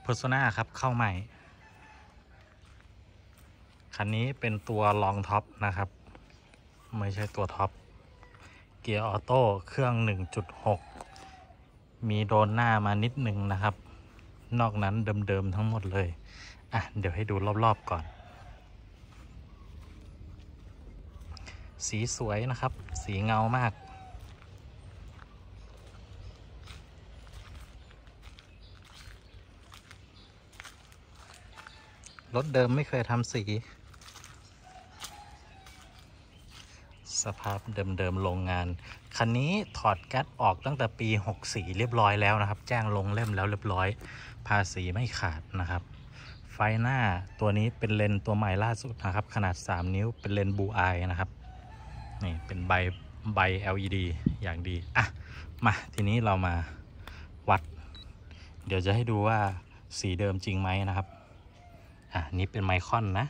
Persona ครับเข้าใหม่คันนี้เป็นตัวรองท็อปนะครับไม่ใช่ตัวท็อปเกียร์ออโต้เครื่อง 1.6 มีโดนหน้ามานิดนึงนะครับนอกนั้นเดิมๆทั้งหมดเลยเดี๋ยวให้ดูรอบๆก่อนสีสวยนะครับสีเงามากรถเดิมไม่เคยทำสีสภาพเดิมๆโรงงานคันนี้ถอดแก๊สออกตั้งแต่ปี64เรียบร้อยแล้วนะครับแจ้งลงเล่มแล้วเรียบร้อยภาษีไม่ขาดนะครับไฟหน้าตัวนี้เป็นเลนตัวใหม่ล่าสุดนะครับขนาด3นิ้วเป็นเลนบูอายนะครับนี่เป็นใบ LED อย่างดีมาทีนี้เรามาวัดเดี๋ยวจะให้ดูว่าสีเดิมจริงไหมนะครับนี้เป็นไมครอนนะ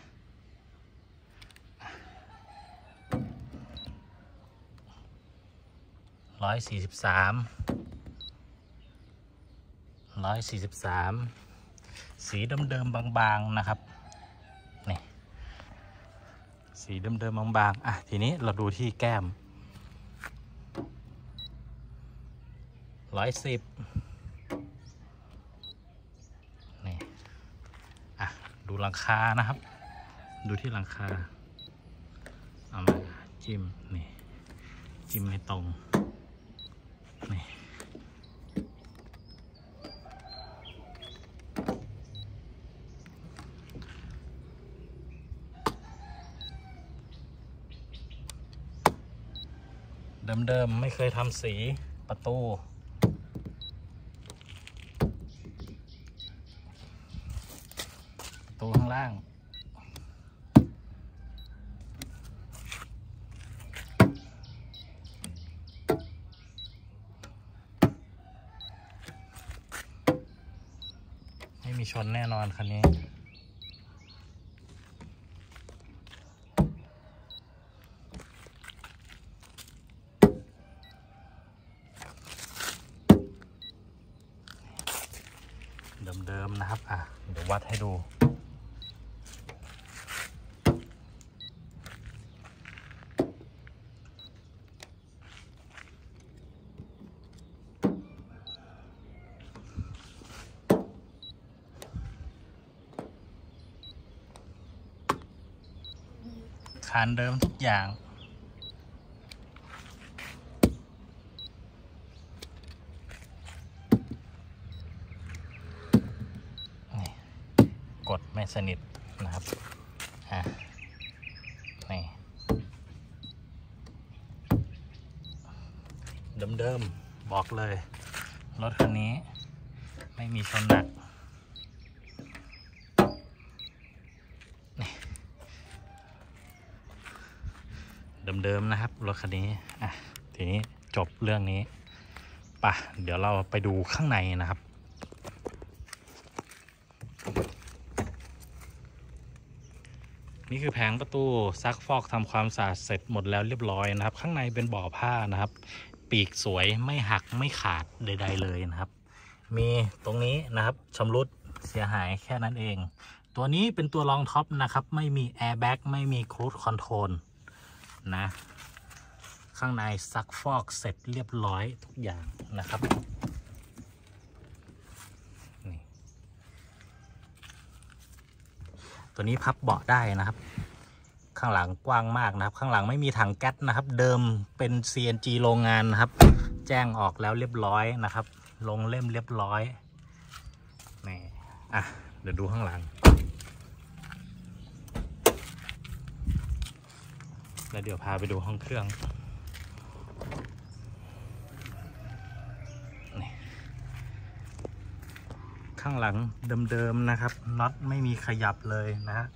143สีเดิมๆบางๆนะครับนี่สีเดิมๆบางๆทีนี้เราดูที่แก้ม110นี่ดูหลังคานะครับดูที่หลังคาเอามาจิ้มนี่จิ้มให้ตรงนี่เดิมๆไม่เคยทำสีประตูข้างล่างไม่มีชนแน่นอนคันนี้เดิมๆนะครับเดี๋ยววัดให้ดูคานเดิมทุกอย่างกดไม่สนิทนะครับนี่เดิมๆบอกเลยรถคันนี้ไม่มีชนหนักเดิมๆนะครับรถคันนี้ทีนี้จบเรื่องนี้เดี๋ยวเราไปดูข้างในนะครับนี่คือแผงประตูซักฟอกทำความสะอาดเสร็จหมดแล้วเรียบร้อยนะครับข้างในเป็นบ่อผ้านะครับปีกสวยไม่หักไม่ขาดใดๆเลยนะครับมีตรงนี้นะครับชำรุดเสียหายแค่นั้นเองตัวนี้เป็นตัวรองท็อปนะครับไม่มีแอร์แบ็กไม่มีครูซคอนโทรลนะข้างในซักฟอกเสร็จเรียบร้อยทุกอย่างนะครับนี่ตัวนี้พับเบาะได้นะครับข้างหลังกว้างมากนะครับข้างหลังไม่มีถังแก๊สนะครับเดิมเป็น CNG โรงงานนะครับแจ้งออกแล้วเรียบร้อยนะครับลงเล่มเรียบร้อยนี่เดี๋ยวดูข้างหลังแล้วเดี๋ยวพาไปดูห้องเครื่องข้างหลังเดิมๆนะครับน็อตไม่มีขยับเลยนะฮะ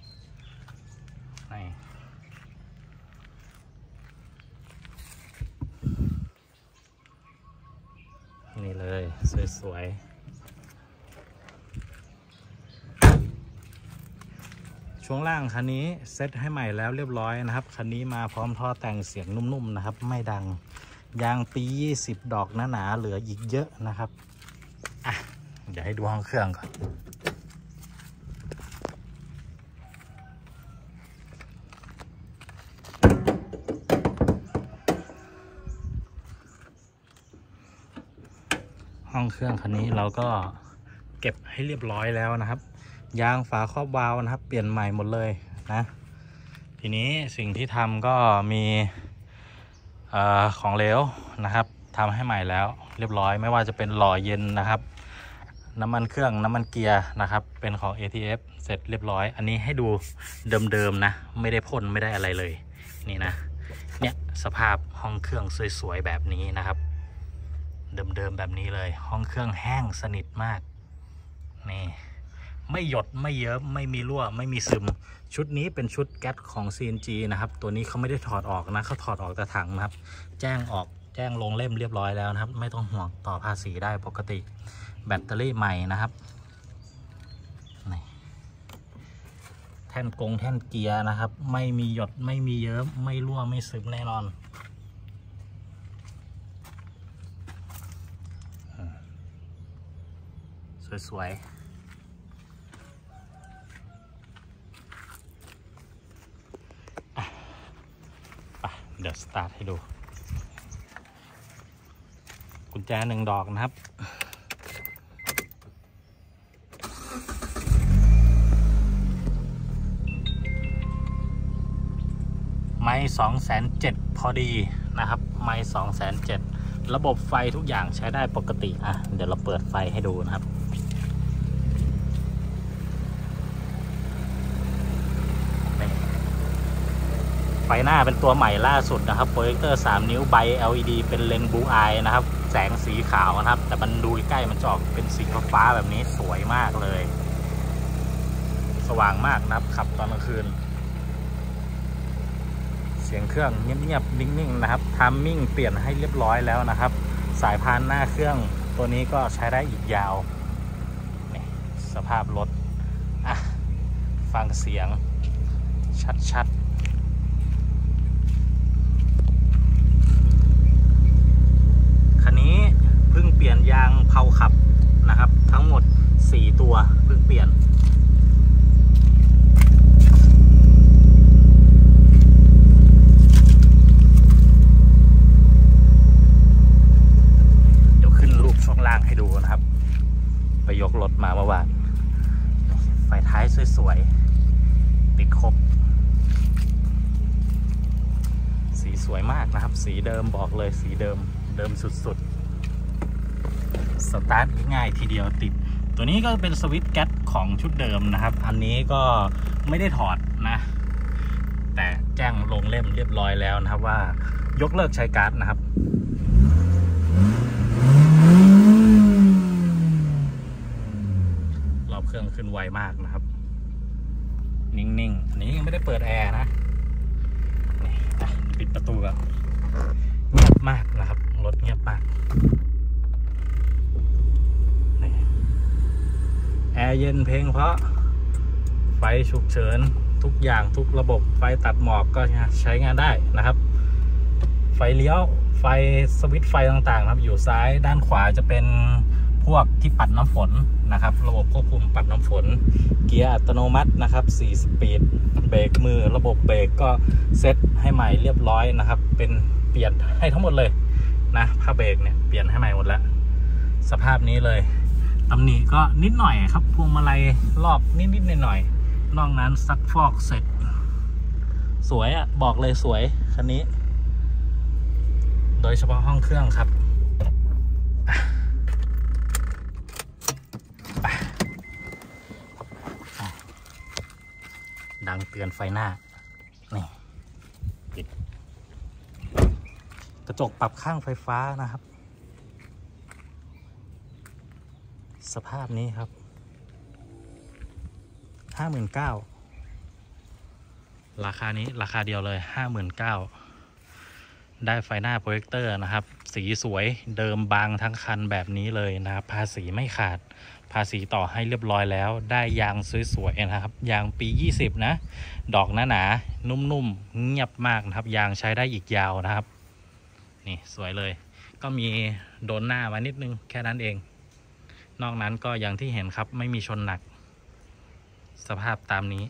นี่เลยสวยๆช่วงล่างคันนี้เซตให้ใหม่แล้วเรียบร้อยนะครับคันนี้มาพร้อมท่อแต่งเสียงนุ่มๆนะครับไม่ดังยางปี20ดอกหนาๆเหลืออีกเยอะนะครับเดี๋ยวให้ดูห้องเครื่องก่อนองเครื่องคันนี้เราก็เก็บให้เรียบร้อยแล้วนะครับยางฝาครอบวาล์วนะครับเปลี่ยนใหม่หมดเลยนะทีนี้สิ่งที่ทำก็มีของเหลวนะครับทำให้ใหม่แล้วเรียบร้อยไม่ว่าจะเป็นหล่อเย็นนะครับน้ำมันเครื่องน้ำมันเกียร์นะครับเป็นของ ATF เสร็จเรียบร้อยอันนี้ให้ดูเดิมๆนะไม่ได้พ่นไม่ได้อะไรเลยนี่นะเนี่ยสภาพห้องเครื่องสวยๆแบบนี้นะครับเดิมๆแบบนี้เลยห้องเครื่องแห้งสนิทมากนี่ไม่หยดไม่เยิ้มไม่มีรั่วไม่มีซึมชุดนี้เป็นชุดแก๊สของ CNG นะครับตัวนี้เขาไม่ได้ถอดออกนะเขาถอดออกแต่ถังนะครับแจ้งลงเล่มเรียบร้อยแล้วนะครับไม่ต้องห่วงต่อภาษีได้ปกติแบตเตอรี่ใหม่นะครับแท่นเกียร์นะครับไม่มีหยดไม่มีเยิ้มไม่รั่วไม่ซึมแน่นอนสวยๆเดี๋ยวสตาร์ทให้ดูกุญแจ1 ดอกนะครับไม้207,000พอดีนะครับไม้207,000ระบบไฟทุกอย่างใช้ได้ปกติเดี๋ยวเราเปิดไฟให้ดูนะครับไฟหน้าเป็นตัวใหม่ล่าสุดนะครับโปรเจคเตอร์3 นิ้วใบ LED เป็นเลนส์บลูอายนะครับแสงสีขาวนะครับแต่มันดูใกล้มันจะออกเป็นสีฟ้าแบบนี้สวยมากเลยสว่างมากนะครับขับตอนกลางคืนเสียงเครื่องเงียบๆนิ่งๆนะครับทัมมิ่งเปลี่ยนให้เรียบร้อยแล้วนะครับสายพานหน้าเครื่องตัวนี้ก็ใช้ได้อีกยาวนี่สภาพรถฟังเสียงชัดๆคันนี้เพิ่งเปลี่ยนยางเผาขับนะครับทั้งหมด4 ตัวเพิ่งเปลี่ยนช่วงล่างให้ดูนะครับไปยกรถมาเมื่อวานไฟท้ายสวยๆติดครบสีสวยมากนะครับสีเดิมบอกเลยสีเดิมสุดๆสตาร์ทง่ายทีเดียวติดตัวนี้ก็เป็นสวิตช์แก๊สของชุดเดิมนะครับอันนี้ก็ไม่ได้ถอดนะแต่แจ้งลงเล่มเรียบร้อยแล้วนะครับว่ายกเลิกใช้ก๊าซนะครับเครื่องขึ้นไวมากนะครับนิ่งๆอันนี้ยังไม่ได้เปิดแอร์นะปิดประตูแบบเงียบมากนะครับรถเงียบมากแอร์เย็นเพลงเพราะไฟฉุกเฉินทุกอย่างทุกระบบไฟตัดหมอกก็ใช้งานได้นะครับไฟเลี้ยวไฟสวิตช์ไฟต่างๆครับอยู่ซ้ายด้านขวาจะเป็นพวกที่ปัดน้ำฝนนะครับระบบควบคุมปัดน้ำฝนเกียร์อัตโนมัตินะครับ4 สปีดเบรกมือระบบเบรกก็เซ็ตให้ใหม่เรียบร้อยนะครับเป็นเปลี่ยนให้ทั้งหมดเลยนะผ้าเบรกเนี่ยเปลี่ยนให้ใหม่หมดแล้วสภาพนี้เลยตำหนิก็นิดหน่อยครับพวงมาลัยรอบนิดๆหน่อยๆนอกนั้นซักฟอกเสร็จสวยบอกเลยสวยคันนี้โดยเฉพาะห้องเครื่องครับดังเตือนไฟหน้านี่ปิดกระจกปรับข้างไฟฟ้านะครับสภาพนี้ครับ 59,000 ราคานี้ราคาเดียวเลย 59,000 ได้ไฟหน้าโปรเจคเตอร์นะครับสีสวยเดิมบางทั้งคันแบบนี้เลยนะครับภาษีไม่ขาดภาษีต่อให้เรียบร้อยแล้วได้ยางสวยๆนะครับยางปี20นะดอกหนาๆนุ่มๆเงียบมากนะครับยางใช้ได้อีกยาวนะครับนี่สวยเลยก็มีโดนหน้ามานิดนึงแค่นั้นเองนอกนั้นก็อย่างที่เห็นครับไม่มีชนหนักสภาพตามนี้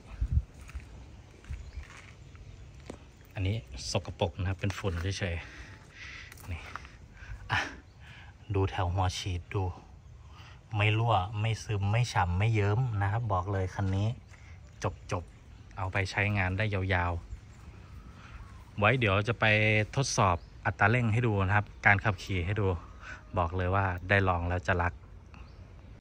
อันนี้สกปรกนะครับเป็นฝุ่นเฉยๆนี่ดูแถวหัวฉีดดูไม่รั่วไม่ซึมไม่ฉ่ำไม่เยิ้มนะครับบอกเลยคันนี้จบเอาไปใช้งานได้ยาวๆไว้เดี๋ยวจะไปทดสอบอัตราเร่งให้ดูนะครับการขับขี่ให้ดูบอกเลยว่าได้ลองแล้วจะรัก